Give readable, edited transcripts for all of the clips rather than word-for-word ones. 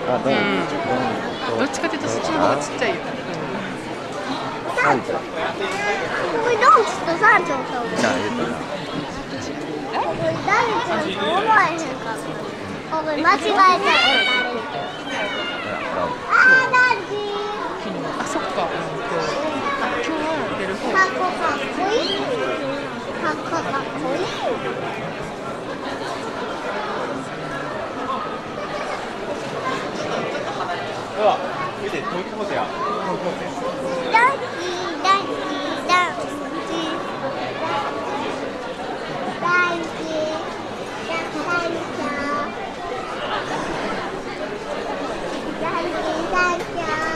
あ、ドン。 どっちかというとそっちの方がちっちゃいよ。 三丁。 これドンキと三丁と。 じゃあ、言ったな。 これ誰かと思えへんかった。これ間違えちゃった。あー、ダンジー。 あ、そっか。今日は出る方。 かっこいい。かっこいい。 では、見て、トイコースや。 ダンキー、ダンキー、ダンキー。ダンキー、ダンキー。ダンキー、ダンキー。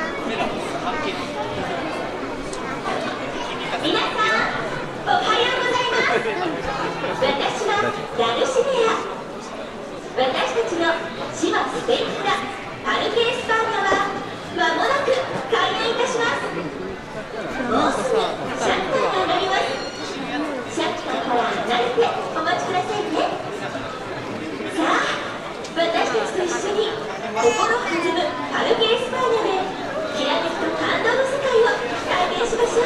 皆さん、おはようございます。私はダルシネア。私たちの千葉スペイン村パルケ・エスパーニャは間もなく開園いたします。もうすぐシャッターが上がります。シャッターから離れてお待ちくださいね。さあ、私たちと一緒に心弾むパルケ・エスパーニャできらめきと感動の世界を体験しましょう。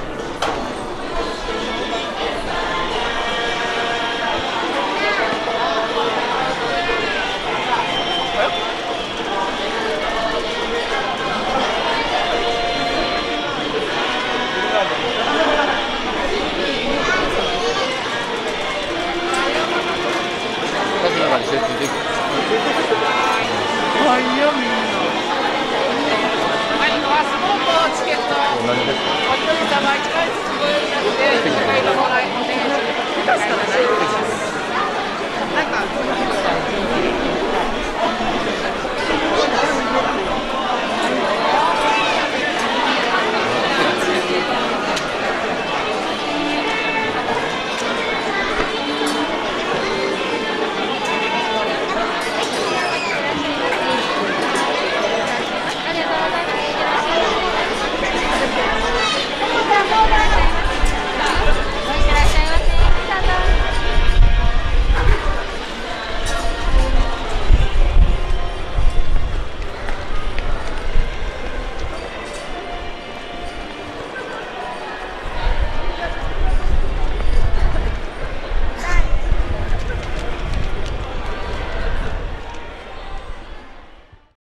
私の中に集中できる。 はいよ、みんな。はい、パスポート、チケット。 何ですか。 お一人様1枚ずつご用意になって、1回のもらいお願いします。確かにないです。なんか。